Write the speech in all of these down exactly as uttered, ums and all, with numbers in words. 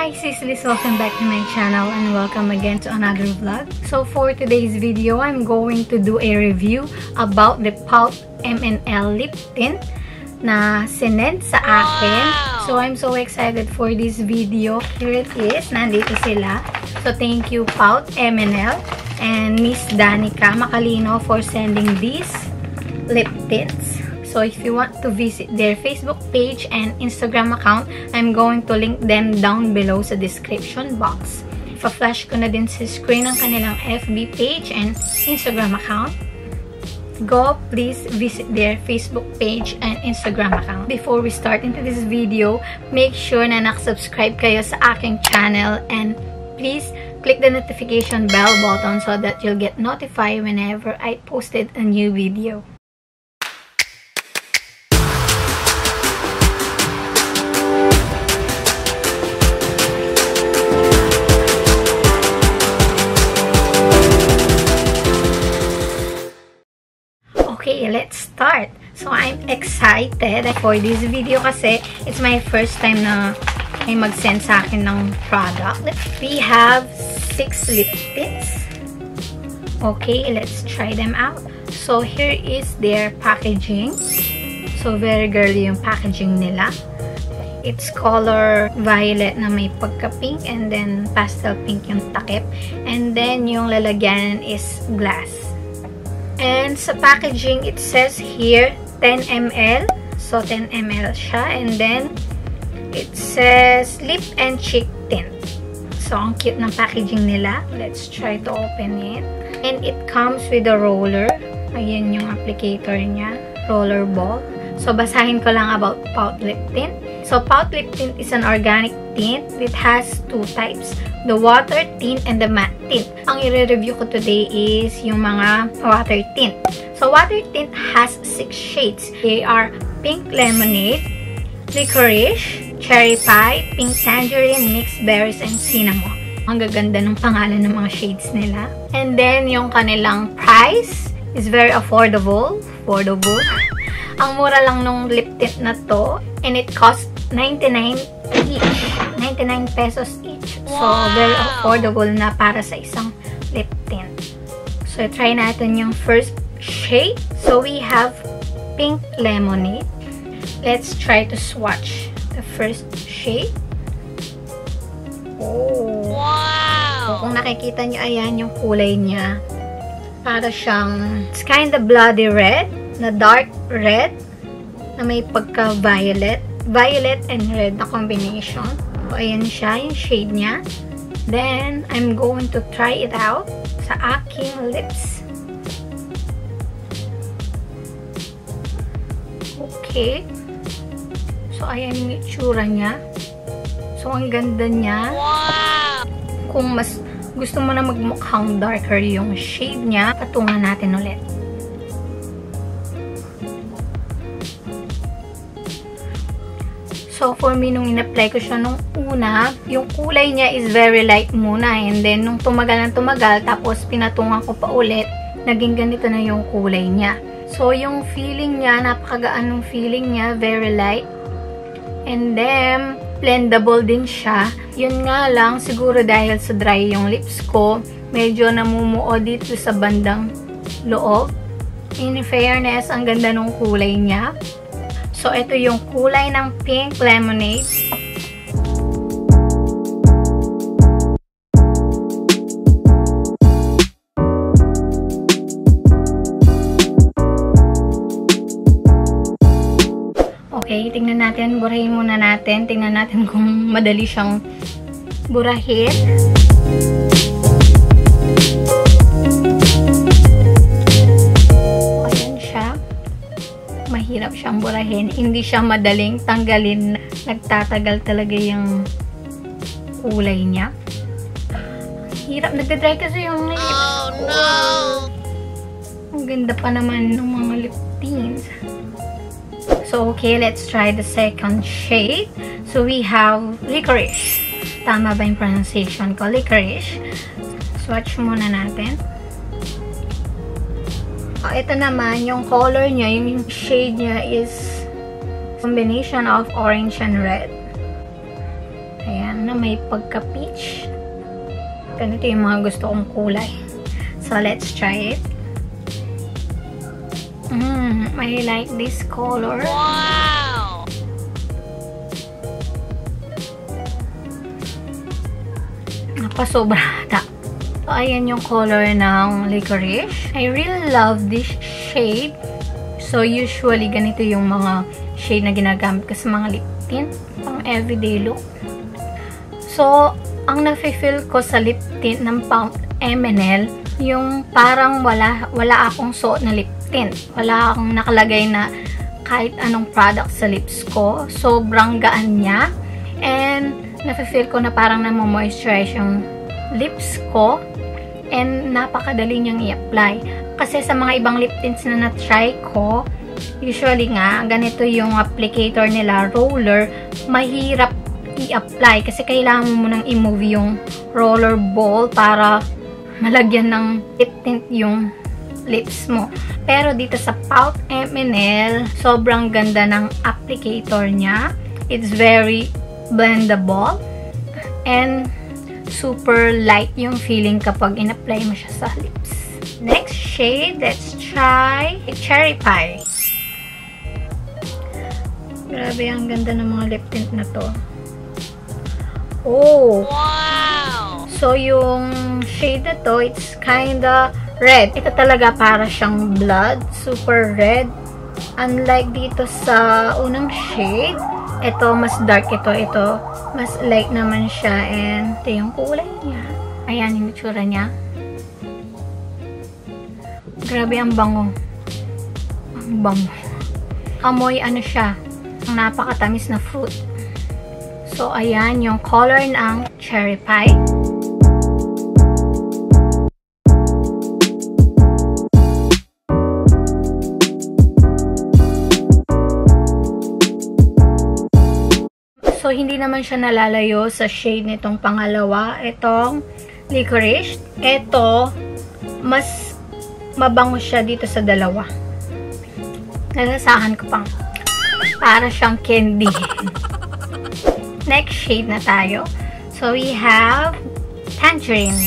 Hi Sislis, welcome back to my channel and welcome again to another vlog. So for today's video, I'm going to do a review about the Pout M and L lip tint na sinend sa akin. So I'm so excited for this video. Here it is, nandito sila. So thank you Pout M and L and Miss Danica Macalino for sending these lip tints. So if you want to visit their Facebook page and Instagram account, I'm going to link them down below sa description box. Ipa-flash ko na din sa screen ang kanilang F B page and Instagram account. Go, please visit their Facebook page and Instagram account. Before we start into this video, make sure na nakasubscribe kayo sa aking channel and please click the notification bell button so that you'll get notified whenever I posted a new video. Okay, let's start. So, I'm excited for this video kasi it's my first time na may mag-send sa akin ng product. We have six lip tints. Okay, let's try them out. So, here is their packaging. So, very girly yung packaging nila. It's color violet na may pagka-pink and then pastel pink yung takip. And then, yung lalagyan is glass. And sa packaging, it says here ten milliliters. So, ten milliliters siya. And then, it says lip and cheek tint. So, ang cute ng packaging nila. Let's try to open it. And it comes with a roller. Ayan yung applicator niya. Roller ball. So, basahin ko lang about Pout Lip Tint. So, Pout Lip Tint is an organic tint. It has two types. The water tint and the matte tint. Ang i-review ko today is yung mga water tint. So, water tint has six shades. They are pink lemonade, licorice, cherry pie, pink tangerine, mixed berries, and cinnamon. Ang gaganda ng pangalan ng mga shades nila. And then, yung kanilang price is very affordable. Affordable. Ang mura lang nung lip tint na to. And it costs ninety-nine each. ninety-nine pesos each. So, very affordable na para sa isang lip tint. So, try natin yung first shade. So, we have pink lemonade. Let's try to swatch the first shade. Oh! Wow! So, kung nakikita nyo, ayan yung kulay niya. Para siyang, it's kind of bloody red, na dark red, na may pagka-violet. Violet and red na combination. So, ayan siya, yung shade niya. Then, I'm going to try it out sa aking lips. Okay. So, ayan yung itsura niya. So, ang ganda niya. Wow! Kung mas gusto mo na magmukhang darker yung shade niya, patungan natin ulit. So, for me, nung in-apply ko siya nung una, yung kulay niya is very light muna. And then, nung tumagal ng tumagal, tapos pinatungan ko pa ulit, naging ganito na yung kulay niya. So, yung feeling niya, napakagaan ng feeling niya, very light. And then, blendable din siya. Yun nga lang, siguro dahil sa dry yung lips ko, medyo namumuo dito sa bandang loob. In fairness, ang ganda ng kulay niya. So, ito yung kulay ng pink lemonade. Okay, tingnan natin. Burahin muna natin. Tingnan natin kung madali siyang burahin. Mahirap siyang burahin. Hindi siya madaling tanggalin. Nagtatagal talaga yung kulay niya. Hirap. Nagdadry kasi yung lips. Oh, no! Ang ganda pa naman ng mga lip tints. So, okay. Let's try the second shade. So, we have licorice. Tama ba yung pronunciation ko? Licorice. Swatch muna natin. Oh, ito naman, yung color niya, yung shade niya is combination of orange and red. Ayan, na may pagka-peach. Ganito yung mga gusto kong kulay. So, let's try it. Mm, I like this color. Wow! Napasobra ata. So, ayan yung color ng licorice. I really love this shade. So, usually, ganito yung mga shade na ginagamit ko sa mga lip tint. Pang everyday look. So, ang nafe-feel ko sa lip tint ng Pout M and L, yung parang wala, wala akong suot na lip tint. Wala akong nakalagay na kahit anong product sa lips ko. Sobrang gaan niya. And, nafe-feel ko na parang namo-moisturize yung lips ko. And, napakadali niyang i-apply. Kasi sa mga ibang lip tints na na-try ko, usually nga, ganito yung applicator nila, roller, mahirap i-apply. Kasi kailangan mo munang i-move yung roller ball para malagyan ng lip tint yung lips mo. Pero dito sa Pout M and L, sobrang ganda ng applicator niya. It's very blendable. And super light yung feeling kapag in-apply mo siya sa lips. Next shade, let's try Cherry Pie. Grabe, ang ganda ng mga lip tint na to. Oh! Wow! So, yung shade na to, it's kinda red. Ito talaga para siyang blood. Super red. Unlike dito sa unang shade, ito mas dark ito. Ito, mas light naman siya. And ito yung kulay niya. Ayan yung itsura niya. Grabe, ang bango. Ang bango. Amoy ano siya. Ang napakatamis na fruit. So, ayan yung color ng Cherry Pie. So, hindi naman siya nalalayo sa shade nitong pangalawa. Itong licorice. Ito, mas mabango siya dito sa dalawa. Nalasahan ko pang para siyang candy. Next shade na tayo. So, we have Tangerine.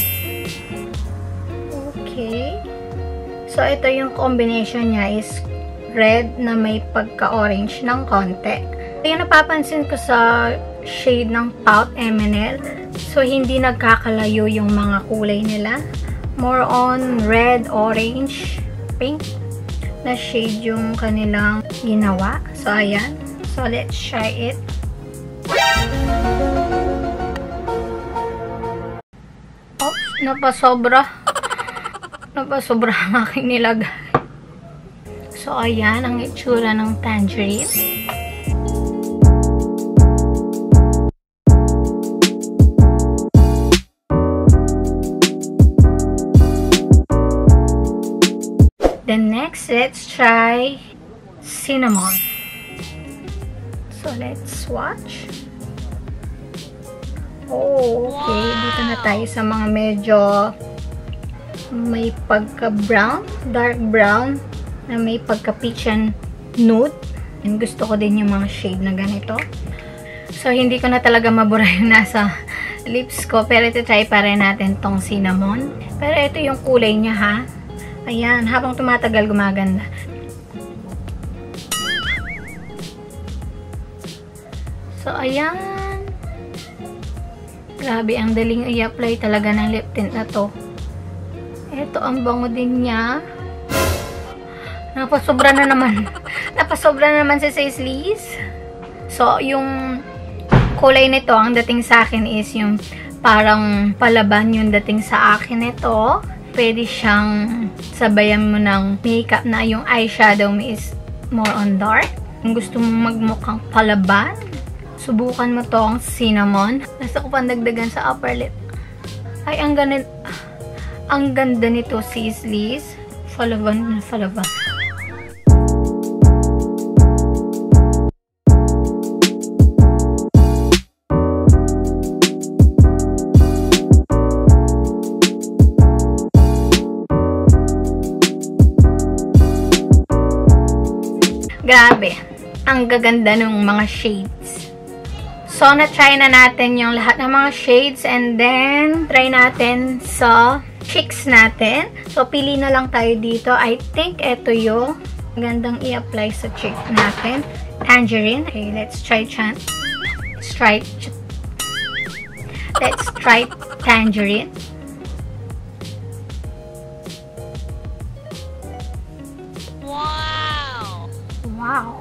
Okay. So, ito yung combination niya is red na may pagka-orange ng konti. Yung napapansin ko sa shade ng Pout M and L, so, hindi nagkakalayo yung mga kulay nila. More on red, orange, pink na shade yung kanilang ginawa. So, ayan. So, let's try it. Oops, napasobra. Napasobra ang aking nilagay. So, ayan ang itsura ng Tangerine. Then next, let's try Cinnamon. So, let's swatch. Oh, okay. Dito na tayo sa mga medyo may pagka-brown, dark brown, na may pagka-peach and nude. And gusto ko din yung mga shade na ganito. So, hindi ko na talaga mabura yung nasa lips ko. Pero ito try pa rin natin tong cinnamon. Pero ito yung kulay niya, ha. Ayan, habang tumatagal, gumaganda. So, ayan. Grabe, ang daling i-apply talaga ng lip tint na to. Ito, ang bango din niya. Napasobra na naman. Napasobra na naman si Sisley's. So, yung kulay nito, ang dating sa akin is yung parang palaban yung dating sa akin nito. Pwede siyang sabayan mo ng makeup na yung eyeshadow mo is more on dark. Kung gusto mo magmukhang palaban, subukan mo tong cinnamon. Nasa ko pandagdagan sa upper lip. Ay, ang ganda, ang ganda nito, Sisley's. Palaban na palaban. Grabe, ang gaganda ng mga shades. So, na-try na natin yung lahat ng mga shades and then try natin sa cheeks natin. So, pili na lang tayo dito. I think ito yung magandang i-apply sa cheek natin. Tangerine. Okay, let's try chan. Let's try Let's try tangerine. Wow! Wow!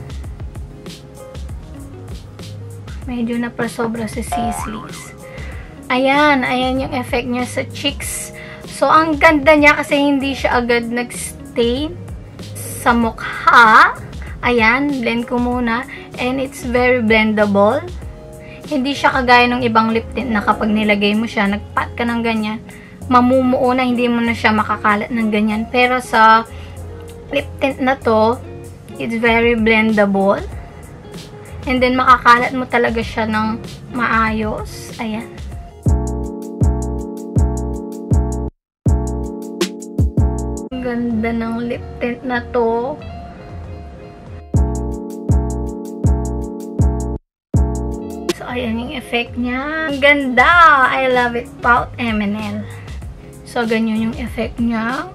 Medyo napasobra si Sisley's. Ayan, ayan yung effect niya sa cheeks. So, ang ganda niya kasi hindi siya agad nag-stain sa mukha. Ayan, blend ko muna. And it's very blendable. Hindi siya kagaya ng ibang lip tint na kapag nilagay mo siya, nagpat ka ng ganyan, mamumuo na, hindi mo na siya makakalat ng ganyan. Pero sa lip tint na to, it's very blendable. And then, makakalat mo talaga siya ng maayos. Ayan. Ang ganda ng lip tint na to. So, ayan yung effect niya. Ang ganda! I love it. Pout M and L. So, ganyan yung effect niya.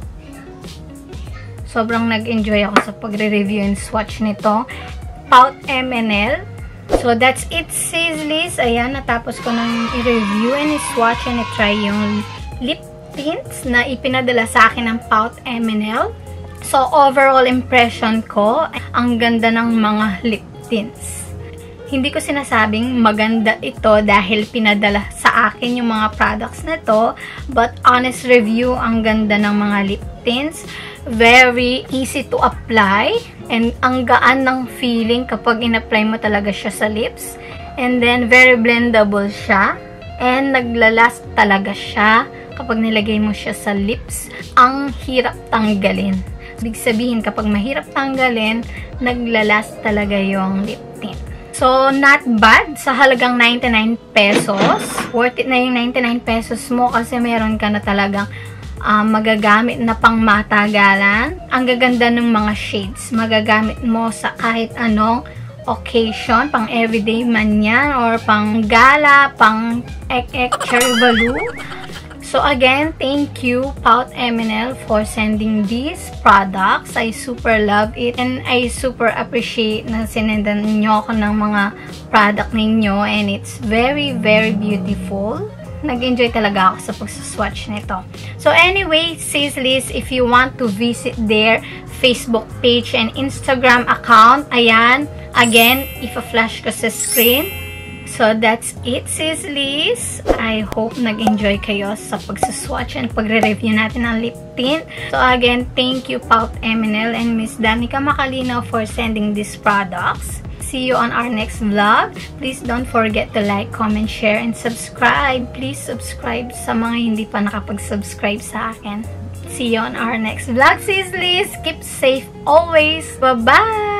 Sobrang nag-enjoy ako sa pagre-review and swatch nito. Pout M and L. So, that's it, Sisley's. Ayan, natapos ko nang i-review and i-swatch and i-try yung lip tints na ipinadala sa akin ng Pout M and L. So, overall impression ko, ang ganda ng mga lip tints. Hindi ko sinasabing maganda ito dahil pinadala sa akin yung mga products na to, but honest review, ang ganda ng mga lip tints. Very easy to apply and ang gaan ng feeling kapag in-apply mo talaga siya sa lips. And then, very blendable siya and naglalast talaga siya kapag nilagay mo siya sa lips. Ang hirap tanggalin. Ibig sabihin, kapag mahirap tanggalin, naglalast talaga yung lip tint. So, not bad. Sa halagang ninety-nine pesos. Worth it na yung ninety-nine pesos mo kasi meron ka na talagang uh, magagamit na pang matagalan. Ang gaganda ng mga shades. Magagamit mo sa kahit anong occasion. Pang everyday man yan. Or pang gala, pang ek-ek cherry balloon. So again, thank you Pout M and L for sending these products. I super love it and I super appreciate na sinendan niyo ako ng mga product ninyo and it's very very beautiful. Nag-enjoy talaga ako sa pagsaswatch nito. So anyway, Sisley's, if you want to visit their Facebook page and Instagram account, ayan, again, ipa-flash ko sa screen. So, that's it, Sisley's. I hope nag-enjoy kayo sa pagsaswatch and pagre-review natin ng lip tint. So, again, thank you, Pout M and L and Miss Danica Macalino for sending these products. See you on our next vlog. Please don't forget to like, comment, share, and subscribe. Please subscribe sa mga hindi pa nakapag-subscribe sa akin. See you on our next vlog, Sisley's. Keep safe always. Bye-bye!